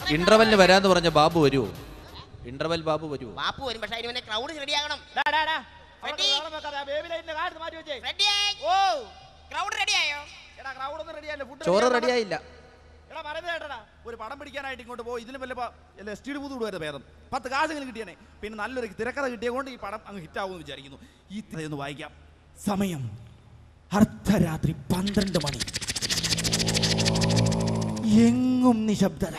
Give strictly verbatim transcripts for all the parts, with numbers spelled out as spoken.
ഇന്റർവെല്ലിന് വരാന്ന് പറഞ്ഞ ബാബു വരുമോ? ഇന്റർവെൽ ബാബു വരുമോ? ബാബു വരും, പക്ഷെ അതിന് ക്രൗഡ് റെഡി ആകണം. ചോറ് റെഡിയായില്ല. ഒരു പടം പിടിക്കാനായിട്ട് ഇങ്ങോട്ട് പോയി ഇതിന് വല്ല എസ്റ്റിഡ് പുതു വിടുവായിരുന്നു ഭേദം. പത്ത് കാശെങ്കിലും കിട്ടിയാനേ. പിന്നെ നല്ലൊരു തിരക്കഥ കിട്ടിയ കൊണ്ട് ഈ പടം അങ്ങ് ഹിറ്റാവുമെന്ന് വിചാരിക്കുന്നു. ഈ തിരയൊന്ന് വായിക്കാം. സമയം അർദ്ധരാത്രി പന്ത്രണ്ട് മണി. എങ്ങും നിശബ്ദത.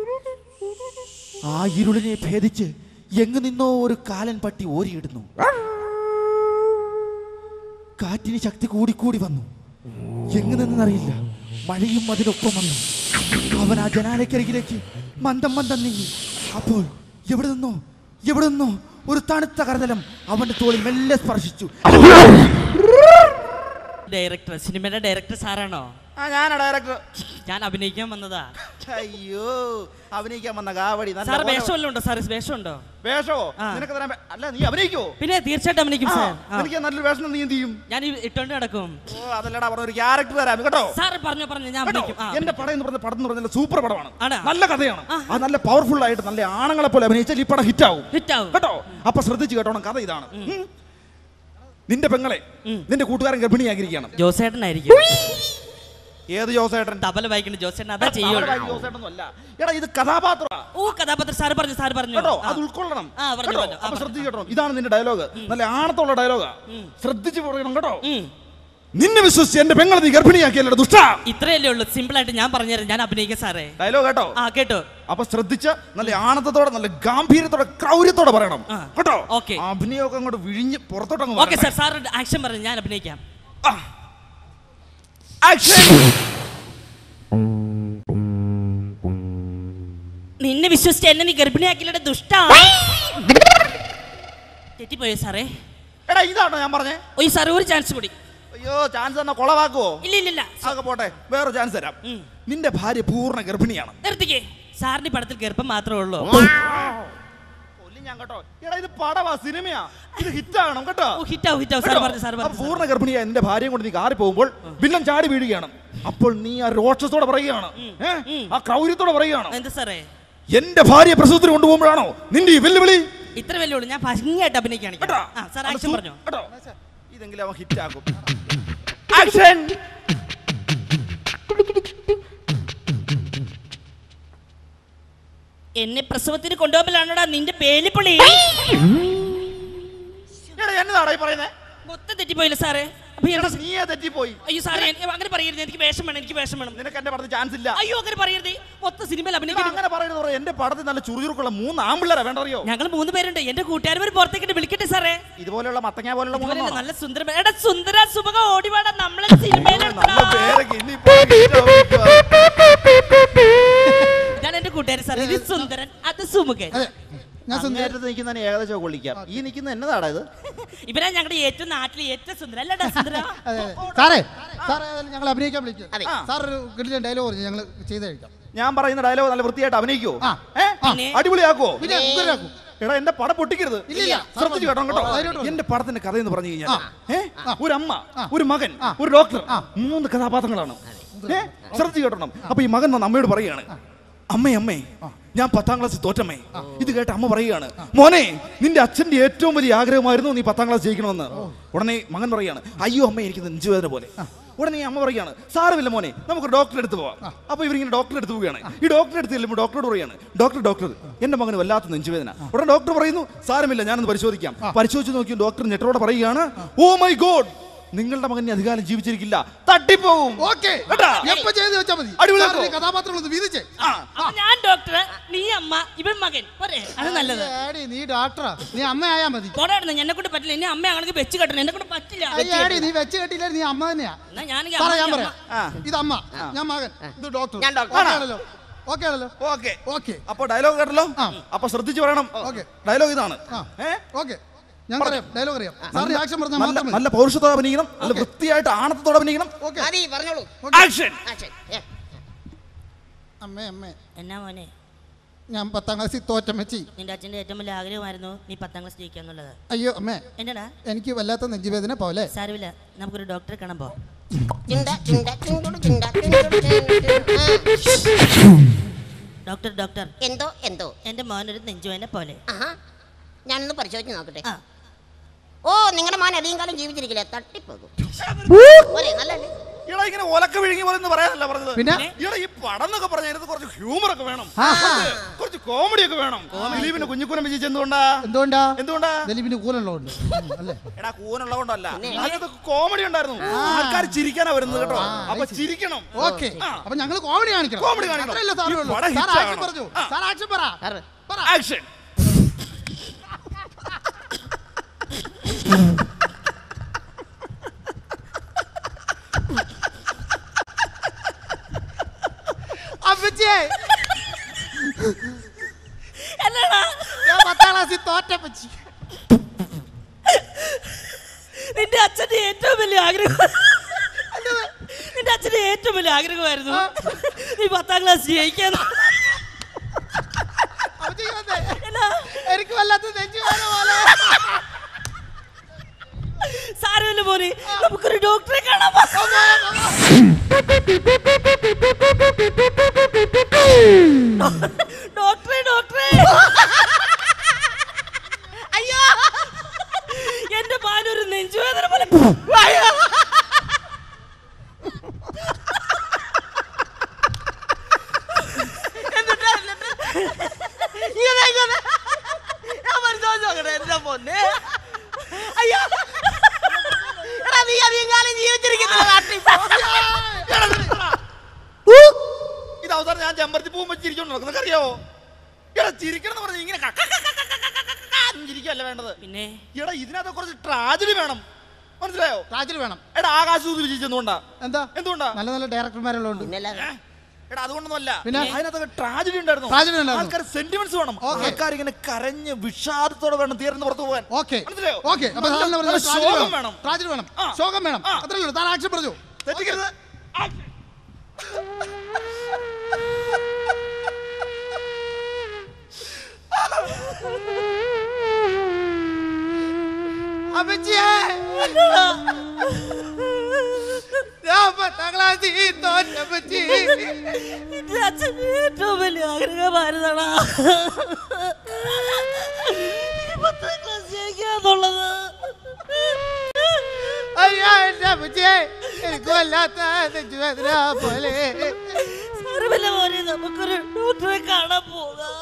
ആ ഇരുളിനെ ഭേദിച്ച് എങ്ങു നിന്നോ ഒരു കാലൻ പട്ടി ഓരിയിടുന്നു. കാറ്റിന് ശക്തി കൂടിക്കൂടി വന്നു. എങ്ങു നിന്നറിയില്ല. മഴയും അതിനൊപ്പം വന്നു. അവൻ ആ ജനാലക്കരികിലേക്ക് മന്ദം മന്ദം നീങ്ങി. അപ്പോൾ എവിടെ നിന്നോ എവിടെ നിന്നോ ഒരു തണുത്ത കരതലം അവന്റെ തോളിൽ മെല്ലെ സ്പർശിച്ചു. ഡയറക്ടർ, സിനിമയുടെ ഡയറക്ടർ സാറാണോ? ആ ഞാനാ ഡയറക്ടർ. ഞാൻ അഭിനയിക്കാൻ വന്നതാ. അയ്യോ, അഭിനയിക്കാൻ വന്ന കാവടി. സാർ വേഷമല്ലോ ഉണ്ടോ? സാർ വേഷമുണ്ടോ? വേഷോ? നിനക്ക് തരാൻ അല്ല, നീ അഭിനയിക്കോ? പിന്നെ തീർച്ചയായിട്ടും അഭിനയിക്കും സാർ. എനിക്ക് നല്ലൊരു വേഷം നീ എന്ത് ചെയ്യും? ഞാൻ ഇട്ടോണ്ട് നടക്കും. ഓ അതല്ലടാ, പറഞ്ഞ ഒരു ക്യാരക്ടർ തരാം കേട്ടോ. സാർ പറഞ്ഞു പറഞ്ഞു ഞാൻ അഭിനയിക്കും. എന്റെ പടം എന്ന് പറഞ്ഞ പടം എന്ന് പറഞ്ഞാൽ സൂപ്പർ പടമാണ്, നല്ല കഥയാണ്. അത് നല്ല പവർഫുൾ ആയിട്ട് നല്ല ആണുങ്ങളെ പോലെ അഭിനയിച്ചാൽ ഈ പടം ഹിറ്റ് ആവും കേട്ടോ. അപ്പൊ ശ്രദ്ധിച്ചു കേട്ടോണം, കഥ ഇതാണ്. നിന്റെ പെങ്ങളെ നിന്റെ കൂട്ടുകാരൻ ഗർഭിണിയാക്കിയിരിക്കുകയാണ്. ജോസേട്ടനായിരിക്കും. ഏത് ജോസേട്ടൻ? തബല വായിക്കുന്ന ജോസേട്ടൻ. അതാ ചെയ്യുള്ളൂ. ജോസേട്ടനൊന്നും അല്ല എടാ, ഇത് കഥാപാത്രം. ഓ കഥാപാത്രം. സാർ പറഞ്ഞു സാർ പറഞ്ഞു കേട്ടോ, അത് ഉൾക്കൊള്ളണം. അപ്പൊ ശ്രദ്ധിച്ചു കേട്ടോ, ഇതാണ് നിന്റെ ഡയലോഗ്. നല്ല ആണത്തുള്ള ഡയലോഗാ, ശ്രദ്ധിച്ചു പറയണം കേട്ടോ. നിന്നെ വിശ്വസിച്ച് എന്റെ പെങ്ങളെ നീ ഗർഭിണിയാക്കിയല്ലോ ദുഷ്ട. ഇത്രയല്ലേ ഉള്ളൂ, സിമ്പിൾ ആയിട്ട് ഞാൻ പറഞ്ഞുതരാം. ഞാൻ അഭിനയിക്കാം സാറേ. ഡയലോഗ് കേട്ടോ? ആ കേട്ടോ. അപ്പൊ ശ്രദ്ധിച്ച് നല്ല ആണത്തോടെ നല്ല ഗാംഭീര്യത്തോടെ ക്രൗര്യത്തോടെ പറയണം കേട്ടോ. ഓക്കെ. അഭിനയമൊക്കെ അങ്ങോട്ട് വിഴിഞ്ഞ് പുറത്തോട്ടങ്ങ്. Okay sir. സാർ ആക്ഷൻ പറഞ്ഞു, ഞാൻ അഭിനയിക്കാം. നിന്നെ വിശ്വസിച്ച് എന്നെ നീ ഗർഭിണിയാക്കിയുടെ ദുഷ്ട. തെറ്റിപ്പോയോ സാറേ? എടാ ഇതാണോ ഞാൻ പറഞ്ഞേ? ഓ സാറേ, ഒരു ചാൻസ് കൂടി. അയ്യോ, ചാൻസ് തന്നെ കൊളവാക്കുവോ? ഇല്ല ഇല്ല ഇല്ല. ആകെ പോട്ടെ, വേറെ ചാൻസ് തരാം. നിന്റെ ഭാര്യ പൂർണ്ണ ഗർഭിണിയാണ്. നിർത്തിക്കേ. സാറിന്റെ പടത്തിൽ ഗർഭം മാത്രമേ ഉള്ളൂ. ഞാൻ കേട്ടോ. എടാ ഇത് പടവാ, സിനിമയാ, ഇത് ഹിറ്റാകണം കേട്ടോ. ഹിറ്റാവും ഹിറ്റാവും. സാർ പറഞ്ഞു സാർ പറഞ്ഞു. പൂർണ്ണ ഗർഭിണിയായ നിന്റെ ഭാര്യയും കൊണ്ട് നീ കാറി പോകുമ്പോൾ വില്ലൻ ചാടി വീഴുകയാണ്. അപ്പോൾ നീ ആ രോക്ഷത്തോടെ പറയുകയാണ്, ആ ക്രൗര്യത്തോടെ പറയുകയാണ്, എന്താ സാറേ എന്റെ ഭാര്യ പ്രസവത്തിന് കൊണ്ടുപോകുമ്പോഴാണോ നിന്റെ ഈ വെല്ലുവിളി? ഇത്ര വെല്ലുവിളി ഞാൻ ഭംഗിയായിട്ട് അഭിനയിക്കുകയാണ്. ഇതെങ്കിലും അവൻ ഹിറ്റാക്കും. ആക്ഷൻ. എന്നെ പ്രസവത്തിന് കൊണ്ടുപോകലാണോടാ നിന്റെ പേലിപ്പൊളി. എന്നതാടാ ഈ പറയുന്നേ? മൊത്തം തെറ്റിപ്പോയില്ല സാറേ. നീയെ തെറ്റിപ്പോയി. അയ്യോ സാറേ, അങ്ങനെ പറയരുത്. എനിക്ക് വേഷം വേണം, എനിക്ക് വേഷം വേണം. നിനക്ക് എന്റെ പടത്തിൽ ചാൻസ് ഇല്ല. അയ്യോ അങ്ങനെ പറയരുത്. മൊത്തം സിനിമയിൽ അഭിനയിക്കാൻ അങ്ങനെ പറയുന്നത്. എന്റെ പടത്തിൽ നല്ല ചുറുചുറുക്കുള്ള മൂന്ന് ആമ്പിള്ളേരാ വേണ്ടറിയോ? ഞങ്ങൾ മൂന്ന് പേരുണ്ട്. എന്റെ കൂട്ടുകാർ പുറത്തേക്ക് വിളിക്കട്ടെ സാറേ. ഇതുപോലെയുള്ള മത്തങ്ങ പോലുള്ള നല്ല സുന്ദര എടാ സുന്ദര സുഭക ഓടിവാടാ നമ്മളെ സിനിമയിലാണ്. ഇതാണ് എന്റെ കൂട്ടുകാർ സാർ. ഇത് സുന്ദരൻ, അത് സുമുഖൻ. ഞാൻ സുന്ദരത്ത് നിൽക്കുന്ന ഏകദേശം കൊള്ളിക്കാം. ഈ നിൽക്കുന്ന എന്നതാടാ ഇത്? ഇവരാ ഞങ്ങളുടെ ഏറ്റവും നാട്ടിലെ ഏറ്റവും സുന്ദരൻ അല്ലടാ സുന്ദര. സാറേ സാറേ ഞങ്ങൾ അഭിനയിക്കാൻ വിളിക്കും. സാർ കിട്ടിയ ഡയലോഗ് പറഞ്ഞു, ഞങ്ങൾ ചെയ്ത് കഴിക്കാം. ഞാൻ പറയുന്ന ഡയലോഗ് നല്ല വൃത്തിയായിട്ട് അഭിനയിക്കുവോ? അടിപൊളിയാക്കുവോ? എടാ എന്റെ പടം പൊട്ടിക്കരുത്. ശ്രദ്ധിച്ചു കേട്ടോ കേട്ടോ. എന്റെ പടത്തിന്റെ കഥ എന്ന് പറഞ്ഞു കഴിഞ്ഞാൽ ഒരു അമ്മ, ഒരു മകൻ, ഒരു ഡോക്ടർ, മൂന്ന് കഥാപാത്രങ്ങളാണ്. ശ്രദ്ധിച്ചു കേട്ടോ. അപ്പൊ ഈ മകൻ വന്ന് അമ്മയോട് പറയുകയാണ്, അമ്മേ അമ്മേ ഞാൻ പത്താം ക്ലാസ്സിൽ തോറ്റമ്മേ. ഇത് കേട്ട് അമ്മ പറയുകയാണ്, മോനെ നിന്റെ അച്ഛന്റെ ഏറ്റവും വലിയ ആഗ്രഹമായിരുന്നു നീ പത്താം ക്ലാസ് ജയിക്കണമെന്ന്. ഉടനെ മകൻ പറയുകയാണ്, അയ്യോ അമ്മ എനിക്ക് നെഞ്ചുവേദന പോലെ. ഉടനെ അമ്മ പറയുകയാണ്, സാരമില്ല മോനെ നമുക്ക് ഡോക്ടറെ അടുത്ത് പോവാം. അപ്പൊ ഇവരിങ്ങനെ ഡോക്ടറെ അടുത്ത് പോവുകയാണ്. ഈ ഡോക്ടറെ അടുത്ത് ചെല്ലുമ്പോൾ ഡോക്ടറോട് പറയാണ്, ഡോക്ടർ ഡോക്ടർ എന്റെ മകന് വല്ലാത്ത നെഞ്ചുവേദന. ഉടനെ ഡോക്ടർ പറയുന്നു, സാരമില്ല ഞാനൊന്ന് പരിശോധിക്കാം. പരിശോധിച്ച് നോക്കി ഡോക്ടർ ഞെട്ടോടെ പറയുകയാണ്, ഓ മൈ ഗോഡ് നിങ്ങളുടെ മകൻ അധികാരം ജീവിച്ചിരിക്കില്ല, തട്ടിപ്പോവും. ഞാൻ ഡോക്ടർ, നീ അമ്മ, ഇവൻ മകൻ. അത് നല്ലത്. നീ ഡോക്ടറാ, നീ അമ്മയായാ മതി. എന്നെ കൊണ്ട് പറ്റില്ല. ഇനി അമ്മ ആണെങ്കിൽ വെച്ച് കെട്ടണം. എന്നെ കൊണ്ട് പറ്റില്ല. നീ വെച്ച് കെട്ടില്ല, നീ അമ്മ തന്നെയാ. ഇത് അമ്മ, ഞാൻ മകൻ, ഇത് ഡോക്ടർ. ഓക്കെ ആണല്ലോ? Okay okay. അപ്പൊ ഡയലോഗ് കേട്ടല്ലോ. അപ്പൊ ശ്രദ്ധിച്ചു പറയണം. ഡയലോഗ് ഇതാണ്. ഓക്കെ ഞാൻ പറയാം, ഡയലോഗ് അറിയാം. സാറിന് ആക്ഷൻ പറഞ്ഞാൽ മാത്രം നല്ല പൗരുഷത്തോടെ അഭിനയിക്കണം, നല്ല വൃത്തിയായിട്ട് ആണത്തോടെ അഭിനയിക്കണം. ആക്ഷൻ. അമ്മേ അമ്മേ എന്നാ മോനെ? ഞാൻ പത്താം ക്ലാസ്സിൽ തോറ്റമ്മച്ചി. നിന്റെ അച്ഛൻ്റെ ഏറ്റവും വലിയ ആഗ്രഹമായിരുന്നു നീ പത്താം ക്ലാസ് ജയിക്കാന്നുള്ളത്. അയ്യോ അമ്മേ, എന്നാടാ? എനിക്ക് വല്ലാത്ത നെഞ്ചുവേദന പോലെ. സാരമില്ല, നമുക്കൊരു ഡോക്ടറെ കാണാൻ പോ. ഡോക്ടർ ഡോക്ടർ എന്തോ എന്തോ എന്റെ മോനൊരു നെഞ്ചുവേനെ പോലെ. ആഹാ ഞാനൊന്ന് പരിശോധിച്ച് നോക്കട്ടെ. ഓ നിങ്ങളുടെ മോൻ അധികം കാലം ജീവിച്ചിരിക്കില്ല, തട്ടിപ്പോകും. നല്ലല്ലേ ഇയാളെ ഇങ്ങനെ ഒലക്ക വിഴുങ്ങി പോലെ പറയാനല്ല പറഞ്ഞത്. പിന്നെ ഇയാളെ ഈ പടം എന്നൊക്കെ പറഞ്ഞ കുറച്ച് ഹ്യൂമർ ഒക്കെ വേണം, കുറച്ച് കോമഡി ഒക്കെ വേണം. ദിലീപിന്റെ കുഞ്ഞിക്കൂനം വിജയിച്ച എന്തുകൊണ്ടാ എന്തുകൊണ്ടാ എന്തുകൊണ്ടാ ദിലീപിന് കൂലുള്ളതുകൊണ്ട് അല്ലേ? എടാ കൂനുള്ളതുകൊണ്ടല്ല, അതിനകത്ത് കോമഡി ഉണ്ടായിരുന്നു. ആൾക്കാർ ചിരിക്കാനാ വരുന്നത് കേട്ടോ. അപ്പൊ ചിരിക്കണം. ഓക്കെ, അപ്പൊ ഞങ്ങൾ കോമഡി കാണിക്കണം. കോമഡി കാണിക്കണം. പറഞ്ഞു സാർ ആക്ഷൻ പറ. ആക്ഷൻ. തോറ്റപ്പച്ചി നിന്റെ അച്ഛന്റെ ഏറ്റവും വലിയ ആഗ്രഹം നിന്റെ അച്ഛന്റെ ഏറ്റവും വലിയ ആഗ്രഹമായിരുന്നു നീ പത്താം ക്ലാസ് ജയിക്കാൻ. എനിക്ക് വല്ലാത്ത നെഞ്ചുവേദന പോലെ. സാരമില്ല മോനെ, നമുക്കൊരു ഡോക്ടറെ കാണാം. ഡോക്ടറെ ഡോക്ടറെ അയ്യോ എന്റെ പാലൊരു നെഞ്ചുവേദന പോലെ. എന്റെ പൊന്നെ അയ്യോ നീ അധികം കാലം ജീവിച്ചിരിക്കുന്ന ഇത് അവസാനം ഞാൻ ചെമ്പരത്തി പോകുമ്പോ ചിരിച്ചോണ്ട് നോക്കുന്നത് അറിയാവോ? എടാ ചിരിക്കണം പറഞ്ഞ ഇങ്ങനെ ചിരിക്കല്ല വേണ്ടത്. പിന്നെ എടാ ഇതിനകത്ത് കുറച്ച് ട്രാജഡി വേണം, മനസ്സിലായോ? ട്രാജഡി വേണം. എടാ ആകാശദൂത് വിജയിച്ചെന്തുകൊണ്ടാ? എന്താ എന്തുകൊണ്ടാ? നല്ല നല്ല ഡയറക്ടർമാരുള്ളതുകൊണ്ട്. എടാ അതുകൊണ്ടൊന്നുമല്ല, പിന്നെ അതിനകത്ത് ട്രാജഡി ഉണ്ടായിരുന്നു. ആൾക്കാർ സെന്റിമെന്റ്സ് വേണം. ആൾക്കാർ ഇങ്ങനെ കരഞ്ഞ് വിഷാദത്തോടെ വേണം തീർന്ന് പുറത്തു പോകാൻ. ഓക്കെ മനസ്സിലായോ? ഓക്കെ, അപ്പൊ ശോകം വേണം, ട്രാജഡി വേണം, ശോകം വേണം. അത്രേ ഉള്ളൂ. താൻ ആക്ഷൻ പറഞ്ഞു. തെറ്റിക്കരുത്. ഏറ്റവും വലിയ ആഗ്രഹമായിരുന്നടാ പത്താം ക്ലാസ് ജയിക്കാന്നുള്ളത്. അയ്യോ എന്റെ അപ്പച്ചേ, എനിക്ക് വല്ലാത്ത നെഞ്ചുവേദന പോലെ. സാരമില്ല മോനെ, നമുക്കൊരു ഡോക്ടറെ കാണാൻ പോകാം.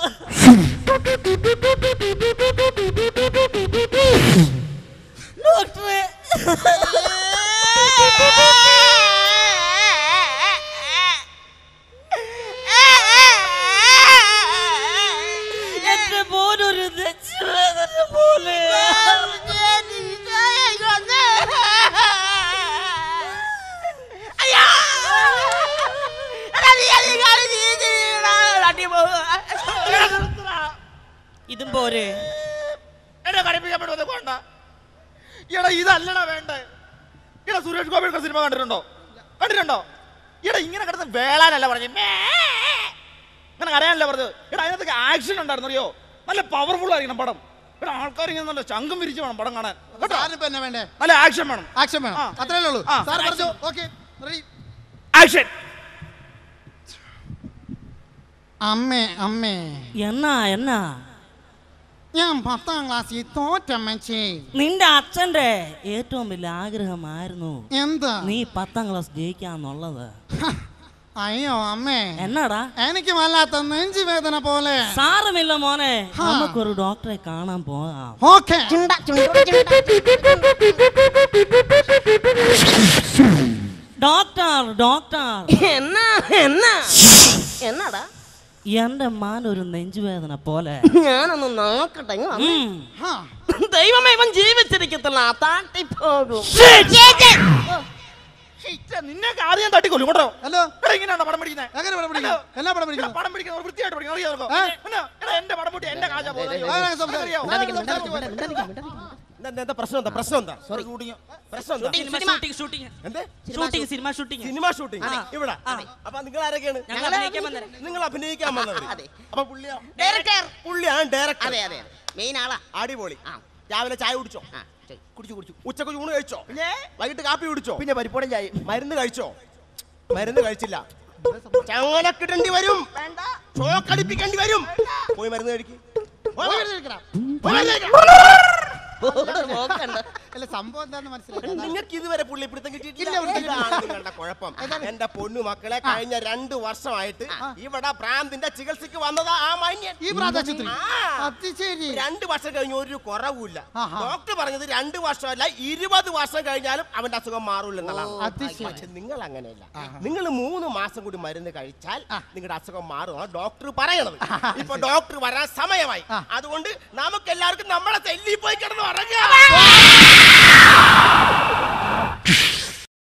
ഡോക്ടറെ എന്റെ മോനൊരു നെഞ്ചുവേദന പോലെ. ഇതും പോരെ എന്നെ കടിപ്പിക്കാൻ പറ്റുന്നത് വേണ്ട. എടാ ഇതല്ലടാ വേണ്ടേ. എടാ സുരേഷ് ഗോപിയുടെ സിനിമ കണ്ടിട്ടുണ്ടോ? കണ്ടിട്ടുണ്ടോ? എടാ ഇങ്ങനെ കിടന്ന് വേളാനല്ല പറഞ്ഞു, അങ്ങനെ അറിയാനല്ല പറഞ്ഞത്. എടാ അതിനകത്തൊക്കെ ആക്ഷൻ ഉണ്ടായിരുന്നു, അറിയോ? നല്ല പവർഫുൾ ആയിരിക്കണം പടം. എടാ ആൾക്കാർ ഇങ്ങനെ നല്ല ചങ്കം വിരിച്ച് വേണം പടം കാണാൻ. നല്ല ആക്ഷൻ വേണം. ആക്ഷൻ വേണം, അത്രേ ഉള്ളൂ. സാർ പറഞ്ഞു. Okay ready. ആക്ഷൻ. അമ്മേ അമ്മേ എന്നാ എന്നാ ഞാൻ പത്താം ക്ലാസ്സിൽ തോറ്റമ്മച്ചേ. നിന്റെ അച്ഛന്റെ ഏറ്റവും വലിയ ആഗ്രഹമായിരുന്നു എന്താ? നീ പത്താം ക്ലാസ് ജയിക്കാന്നുള്ളത്. അയ്യോ അമ്മേ, എന്നാടാ? എനിക്ക് വല്ലാത്ത നെഞ്ചുവേദന പോലെ. സാരമില്ല മോനെ, നമുക്കൊരു ഡോക്ടറെ കാണാൻ പോകാം. ഓക്കെ. ഡോക്ടർ ഡോക്ടർ എന്നാ എന്നാ എന്നാടാ? എന്റെ മാൻ ഒരു നെഞ്ചുവേദന പോലെ. ഞാനൊന്ന് നോക്കട്ടെ. ദൈവമേ, ഇവൻ ജീവിച്ചിരിക്കത്തില്ല, താട്ടിപ്പോകും. നിന്നെ ആദ്യം തട്ടിക്കൊല്ലും കേട്ടോ. ഹലോ, ഇങ്ങനെയാണോ പടം പിടിക്കുന്നത്? എങ്ങനെ പടം പിടിക്കുന്നത്? എല്ലാ പടം പിടിക്കുന്നത് പടം പിടിക്കുന്നത് വൃത്തിയായിട്ട് പിടിക്കണം. എന്റെ പടം പൊട്ടി എന്റെ കാശാ പോകുന്നത്. എന്താ പ്രശ്നം? എന്താ പ്രശ്നം? എന്താ സോറി ഷൂട്ടിങ് പ്രശ്നം? ഷൂട്ടിംഗ് ഷൂട്ടിംഗ് എന്ത് shooting cinema shooting cinema shooting ഇവിടെ. അപ്പൊ നിങ്ങൾ ആരൊക്കെയാണ്? നിങ്ങൾ അഭിനയിക്കാൻ വന്നത്. അപ്പൊ പുള്ളിയാ ഡയറക്ടർ. പുള്ളിയാണ് ഡയറക്ടർ. അതെ അതെ, മെയിൻ ആളാ. അടിപൊളി. രാവിലെ ചായ കുടിച്ചോ? കുടിച്ചു കുടിച്ചു. ഉച്ചക്ക് ഊണ് കഴിച്ചോ? വൈകിട്ട് കാപ്പി കുടിച്ചോ? പിന്നെ പരിപ്പോടം ചായ. മരുന്ന് കഴിച്ചോ? മരുന്ന് കഴിച്ചില്ല. ചങ്ങലക്കിടേണ്ടി വരും, ഷോക്കടിപ്പിക്കേണ്ടി വരും. പോയി മരുന്ന് കഴിക്കും. സംഭവം എന്താന്ന് മനസ്സിലായി. നിങ്ങൾക്ക് ഇതുവരെ പുള്ളിപ്പിടുത്തം കിട്ടിയിട്ടില്ല. നിങ്ങളുടെ കുഴപ്പം. എന്റെ പൊന്നു മക്കളെ, കഴിഞ്ഞ രണ്ടു വർഷമായിട്ട് ഇവിടെ ഭ്രാന്തിന്റെ ചികിത്സക്ക് വന്നതാ ആ മാന്യൻ. ഈ പ്രാദേശിക രണ്ടു വർഷം കഴിഞ്ഞ ഒരു കുറവുമില്ല. ഡോക്ടർ പറഞ്ഞത് രണ്ടു വർഷമല്ല ഇരുപത് വർഷം കഴിഞ്ഞാലും അവന്റെ അസുഖം മാറൂലെന്നുള്ളതാണ്. പക്ഷെ നിങ്ങൾ അങ്ങനെയല്ല. നിങ്ങൾ മൂന്ന് മാസം കൂടി മരുന്ന് കഴിച്ചാൽ നിങ്ങളുടെ അസുഖം മാറും ഡോക്ടർ പറയണത്. ഇപ്പൊ ഡോക്ടർ വരാൻ സമയമായി. അതുകൊണ്ട് നമുക്ക് എല്ലാവർക്കും നമ്മളെ തെല്ലി പോയി കിടന്ന് ഉറങ്ങാം.